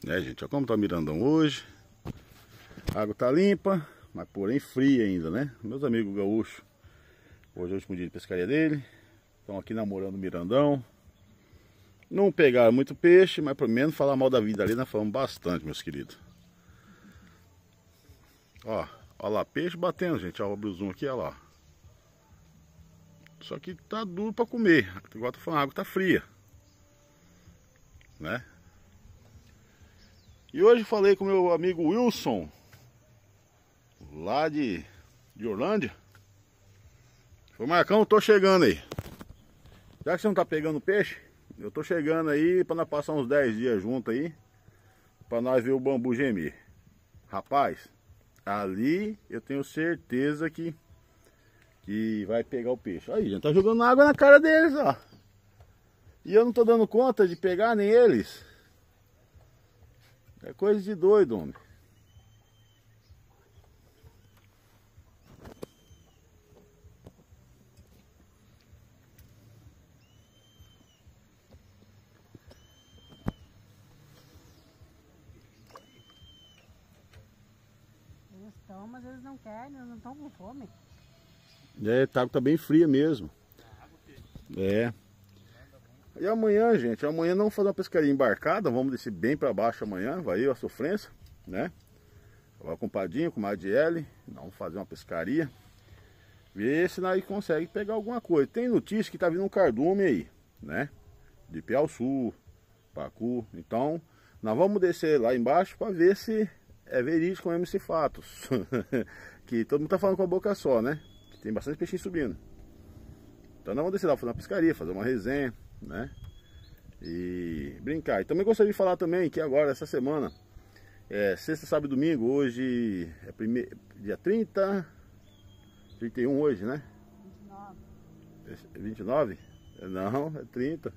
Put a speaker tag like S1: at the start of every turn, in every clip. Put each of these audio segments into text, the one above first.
S1: Gente, olha como tá o Mirandão hoje. A água tá limpa, mas porém fria ainda, né? Meus amigos gaúchos, hoje é o último dia de pescaria dele. Estão aqui namorando o Mirandão. Não pegaram muito peixe, mas pelo menos falar mal da vida ali nós falamos bastante, meus queridos. Ó lá, peixe batendo, gente. Ó, abre o zoom aqui, ó lá. Só que tá duro pra comer. Igual eu tô falando, a água tá fria, né? E hoje falei com meu amigo Wilson, lá de Orlândia. Falei, Marcão, eu tô chegando aí. Já que você não tá pegando peixe, eu tô chegando aí pra nós passar uns 10 dias junto aí, pra nós ver o bambu gemer. Rapaz, ali eu tenho certeza que vai pegar o peixe. Aí, gente, tá jogando água na cara deles, ó. E eu não tô dando conta de pegar nem eles. É coisa de doido, homem.
S2: Eles estão, mas eles não querem, eles não estão com fome.
S1: A água tá bem fria mesmo. E amanhã, gente, amanhã não vamos fazer uma pescaria embarcada, vamos descer bem para baixo amanhã, vai eu, a sofrência, né? Vai com o Padinho, com o Madiele, vamos fazer uma pescaria, ver se nós conseguimos pegar alguma coisa. Tem notícia que tá vindo um cardume aí, né? De Piauçu, Pacu, então nós vamos descer lá embaixo para ver se é verídico mesmo esse fato. Que todo mundo tá falando com a boca só, né? Que tem bastante peixinho subindo. Então nós vamos descer lá fazer uma pescaria, fazer uma resenha, né? E brincar. E também gostaria de falar também que agora, essa semana, sexta, sábado e domingo, hoje é dia 30, 31 hoje, né? 29. 29? Não, é 30.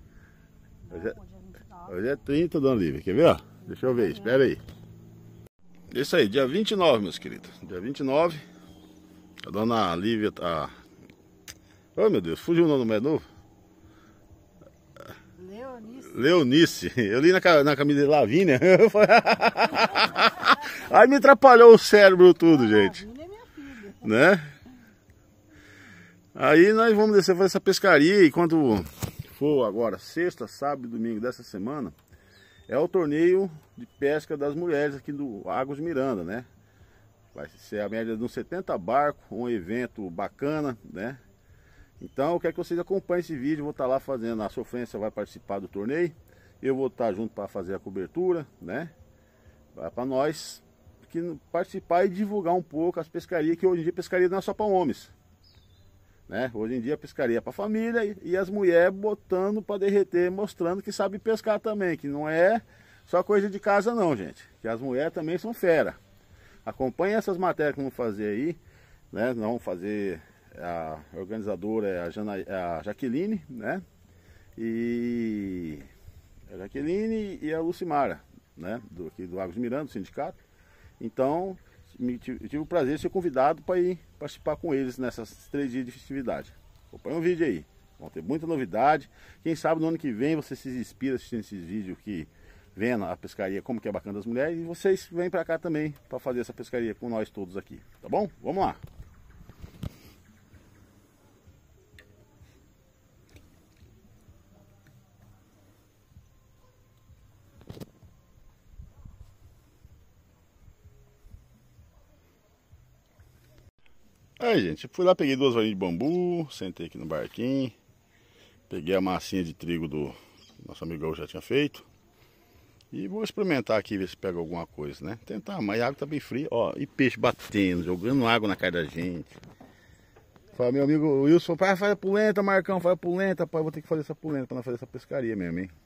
S1: Hoje é 30, dona Lívia. Quer ver, ó? Deixa eu ver, espera aí. Isso aí, dia 29, meus queridos. Dia 29. A dona Lívia tá... Oh, meu Deus, fugiu o nome do mais novo? Leonice. Eu li na camisa de Lavínia. Aí me atrapalhou o cérebro tudo, gente. Né? Aí nós vamos descer fazer essa pescaria. E quando for agora, sexta, sábado e domingo dessa semana, é o torneio de pesca das mulheres aqui do Águas Miranda, né? Vai ser a média de uns 70 barcos, um evento bacana, né? Então eu quero que vocês acompanhem esse vídeo, eu vou estar lá fazendo, a sofrência vai participar do torneio, eu vou estar junto para fazer a cobertura, né? Para nós participar e divulgar um pouco as pescarias, que hoje em dia pescaria não é só para homens, né? Hoje em dia a pescaria é para família e as mulheres botando para derreter, mostrando que sabe pescar também, que não é só coisa de casa não, gente, que as mulheres também são fera. Acompanhe essas matérias que vamos fazer aí, né? Nós vamos fazer... A organizadora é a Jaqueline, né? E a Jaqueline e a Lucimara, né? Aqui do Águas Miranda, do sindicato. Então, tive o prazer de ser convidado para ir participar com eles nessas 3 dias de festividade. Acompanha o vídeo aí, vão ter muita novidade. Quem sabe no ano que vem você se inspira assistindo esses vídeos que vendo a pescaria, como que é bacana das mulheres. E vocês vêm para cá também para fazer essa pescaria com nós todos aqui, tá bom? Vamos lá! Aí, gente, fui lá, peguei 2 varinhas de bambu, sentei aqui no barquinho, peguei a massinha de trigo do nosso amigo já tinha feito e vou experimentar aqui, ver se pega alguma coisa, né? Tentar, mas a água tá bem fria, ó, e peixe batendo, jogando água na cara da gente. Fala, meu amigo Wilson, pai, faz a polenta, Marcão, faz a polenta, pai, vou ter que fazer essa polenta pra nós fazer essa pescaria mesmo, hein?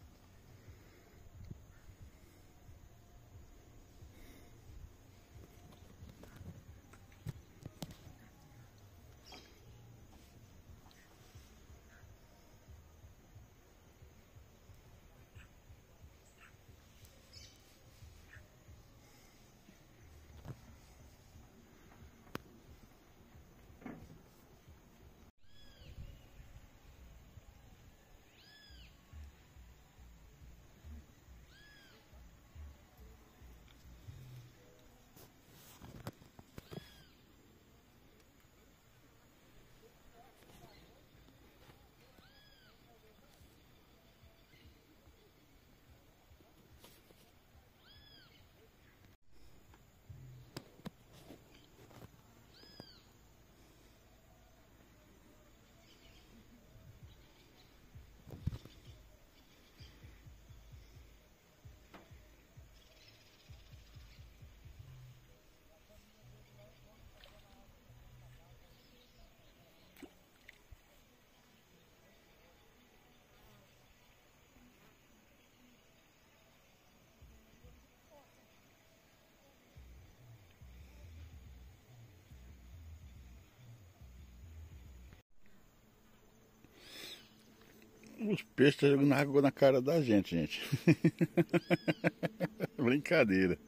S1: Os peixes estão jogando água na cara da gente. Brincadeira.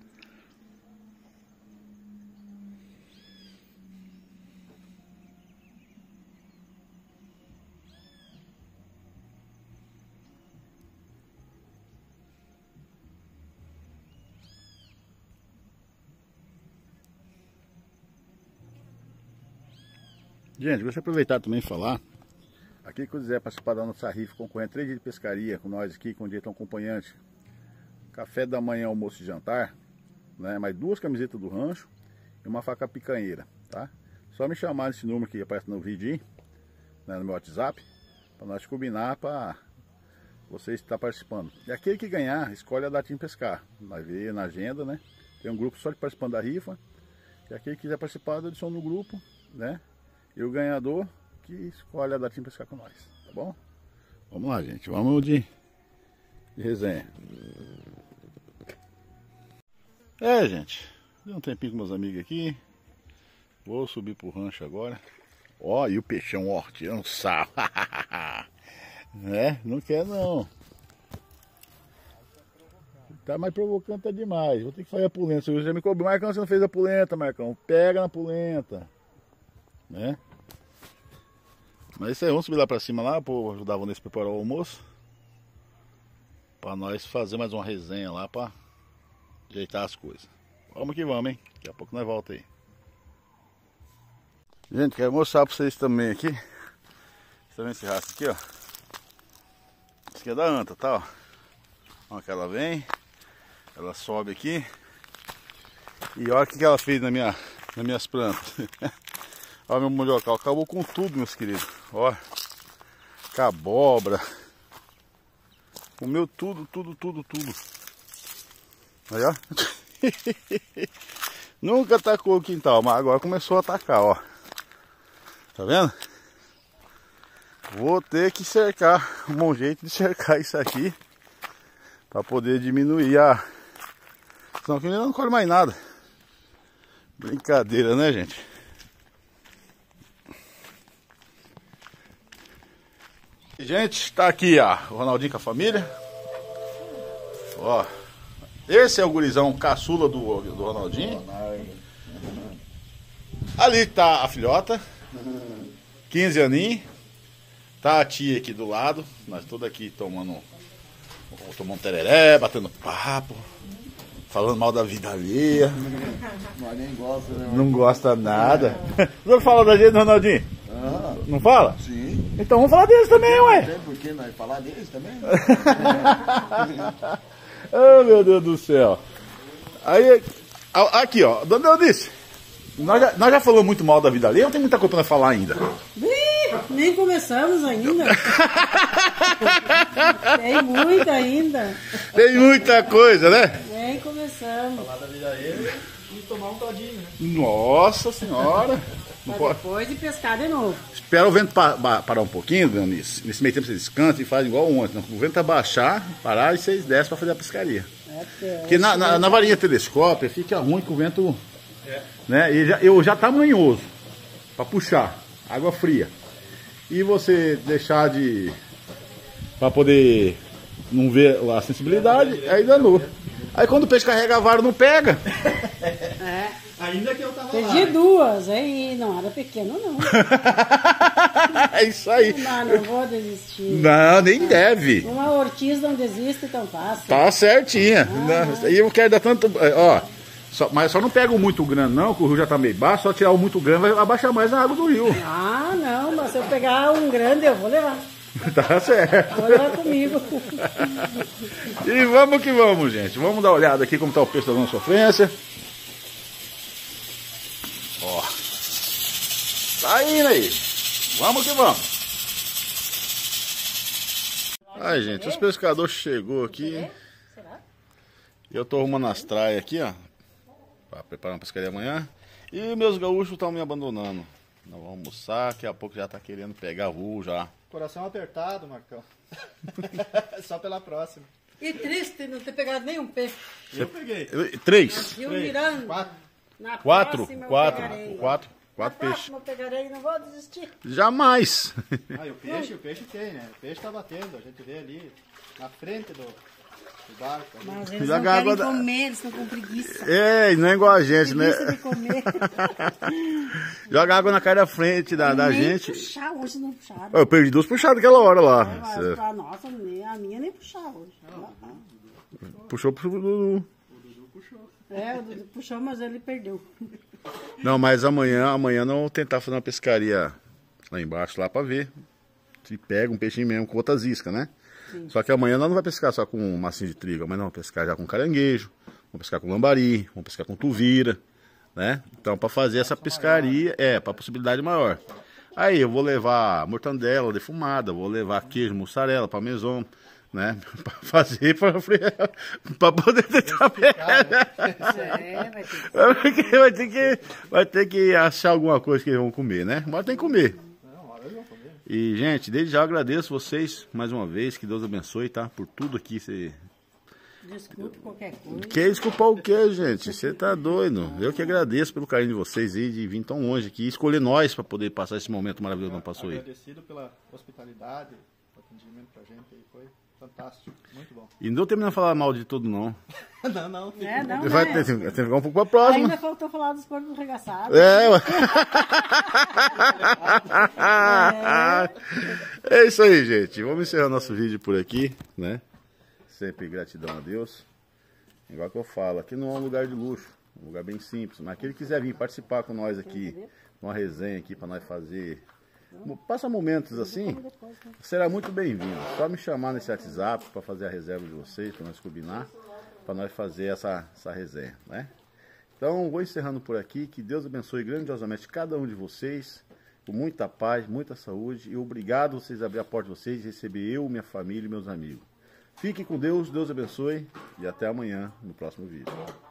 S1: Gente, gostaria de aproveitar também e falar. Aqui que quiser participar da nossa rifa, concorrendo 3 dias de pescaria com nós aqui, com o direito acompanhante, café da manhã, almoço e jantar, né? Mais 2 camisetas do rancho e uma faca picanheira, tá? Só me chamar nesse número que aparece no vídeo, né, no meu WhatsApp, para nós combinar para você estar participando. E aquele que ganhar, escolhe a datinha de pescar. Vai ver na agenda, né? Tem um grupo só de participando da rifa. E aquele que quiser participar, adiciona no grupo, né? E o ganhador que escolhe a datinha para pescar com nós, tá bom? Vamos lá, gente, vamos de resenha. Gente, deu um tempinho com meus amigos aqui. Vou subir pro rancho agora. Ó, e o peixão, ó, tirando sarro. Né? Não quer não. Tá mais provocando, tá demais. Vou ter que fazer a polenta. Você já me cobrou, Marcão, você não fez a polenta, Marcão. Pega na polenta. Né? Mas isso aí, vamos subir lá pra cima lá, para ajudar a Vanessa a preparar o almoço. Pra nós fazer mais uma resenha lá, pra ajeitar as coisas. Vamos que vamos, hein? Daqui a pouco nós volta aí. Gente, quero mostrar pra vocês também aqui. Você tá vendo esse rastro aqui, ó? Isso aqui é da anta, tá, ó. Olha que ela vem. Ela sobe aqui. E olha o que ela fez nas minhas plantas. Olha meu mandiocal, acabou com tudo, meus queridos. Ó, com a abóbora. Comeu tudo. Aí, ó. Nunca atacou o quintal, mas agora começou a atacar, ó. Tá vendo? Vou ter que cercar, um bom jeito de cercar isso aqui. Pra poder diminuir a... Senão aqui não colhe mais nada. Brincadeira, né, gente? Gente, tá aqui, ó, o Ronaldinho com a família. Ó, esse é o gurizão caçula do Ronaldinho. Ali tá a filhota, 15 aninhos. Tá a tia aqui do lado. Nós todos aqui tomando um tereré, batendo papo, falando mal da vida alheia.
S3: Mas nem gosta, né?
S1: Não gosta nada. Não fala da gente, Ronaldinho?
S3: Ah,
S1: Não fala?
S3: sim.
S1: Então vamos falar deles também, ué.
S3: Tem por que nós falar deles também?
S1: Oh, meu Deus do céu. Aí, aqui, ó, Dona Eunice, nós já falamos muito mal da vida alheia, não tem muita coisa pra nós falar ainda.
S2: Nem começamos ainda. Tem muito ainda.
S1: Tem muita coisa, né?
S2: Nem começamos.
S3: Falar da vida alheia e tomar um todinho, né?
S1: Nossa senhora. Não
S2: Mas
S1: pode.
S2: depois de pescar de novo.
S1: Espera o vento parar um pouquinho, Dona Eunice. Nesse meio tempo vocês descansam e fazem igual ontem. O vento abaixar, parar e vocês descem pra fazer a pescaria. Porque na varinha telescópia fica ruim que o vento... Né? E já tá manhoso pra puxar água fria. E você deixar de... Pra poder não ver a sensibilidade, aí danou. Aí quando o peixe carrega a vara não pega.
S2: É.
S3: Ainda que eu tava
S2: Perdi
S3: lá.
S2: 2, aí não era pequeno não.
S1: É isso aí.
S2: Não vou desistir.
S1: Não, nem deve.
S2: Uma ortiz não desiste tão fácil.
S1: Tá certinha. E eu quero dar tanto... Ó, mas só não pega o muito grande não, que o rio já tá meio baixo. Só tirar o muito grande vai abaixar mais a água do rio.
S2: Ah, não, mas se eu pegar um grande eu vou levar.
S1: Tá certo.
S2: Vou levar comigo.
S1: E vamos que vamos, gente. Vamos dar uma olhada aqui como tá o peixe da Dona Sofrência. Ó. Tá indo aí. Vamos que vamos. Aí, gente, os pescadores chegou aqui. E eu tô arrumando as traias aqui, ó. Pra preparar uma pescaria amanhã. E meus gaúchos estão me abandonando. Nós vamos almoçar, daqui a pouco já tá querendo pegar voo já.
S3: Coração apertado, Marcão. Só pela próxima.
S2: E triste não ter pegado nenhum peixe.
S3: Eu peguei.
S1: 3.
S2: Rio Miranda.
S3: 4.
S2: Na
S1: Quatro.
S2: próxima eu pegarei.
S1: 4 peixes.
S2: Eu pegarei e não vou desistir.
S1: Jamais!
S3: Ah, e o peixe tem, né? O peixe tá batendo, a gente vê ali na frente do barco. Ali.
S2: Mas eles
S1: Joga
S2: não
S1: água
S2: querem
S1: da-
S2: comer, eles estão com preguiça.
S1: É, não é igual a gente, né?
S2: Preguiça de comer.
S1: Joga água na cara da frente da
S2: Nem
S1: gente.
S2: puxar, hoje não puxaram.
S1: Eu perdi 2 puxadas aquela hora lá.
S2: Mas pra nossa, a minha nem puxar hoje.
S1: Puxou pro Dudu.
S2: É, o Dudu puxou, mas ele perdeu.
S1: Não, mas amanhã nós vamos tentar fazer uma pescaria lá embaixo, lá pra ver se pega um peixinho mesmo com outras iscas, né? Só que amanhã nós não vamos pescar só com massinho de trigo, mas nós vamos pescar já com caranguejo, vamos pescar com lambari, vamos pescar com tuvira, né? Então pra fazer essa pescaria, pra possibilidade maior. Aí eu vou levar mortandela defumada, vou levar queijo, mussarela, parmesão, né? Pra fazer, pra poder tentar vai ter que achar alguma coisa que eles vão comer, né? Mas tem que comer. E, gente, desde já eu agradeço vocês mais uma vez. Que Deus abençoe, tá? Por tudo aqui. Você...
S2: Desculpe qualquer coisa.
S1: Quer desculpar o quê, gente? Você tá doido. Eu que agradeço pelo carinho de vocês aí, de vir tão longe aqui. Escolher nós para poder passar esse momento maravilhoso que não passou aí.
S3: Agradecido pela hospitalidade, o atendimento pra gente aí. Foi fantástico, muito bom.
S1: E não deu tempo de falar mal de todo, não.
S3: Não.
S2: Não,
S1: Vai ter que ficar um pouco pra próxima.
S2: Ainda faltou falar dos corpos arregaçados.
S1: Ué. É isso aí, gente. Vamos encerrar nosso vídeo por aqui, né? Sempre gratidão a Deus. Igual que eu falo, aqui não é um lugar de luxo, um lugar bem simples. Mas aquele que quiser vir participar com nós aqui, uma resenha aqui para nós fazer, passa momentos assim, será muito bem-vindo. Só me chamar nesse WhatsApp para fazer a reserva de vocês, para nós combinar, para nós fazer essa resenha, né? Então, vou encerrando por aqui. Que Deus abençoe grandiosamente cada um de vocês, com muita paz, muita saúde. E obrigado vocês abrir a porta de vocês e receber eu, minha família e meus amigos. Fiquem com Deus, Deus abençoe e até amanhã no próximo vídeo.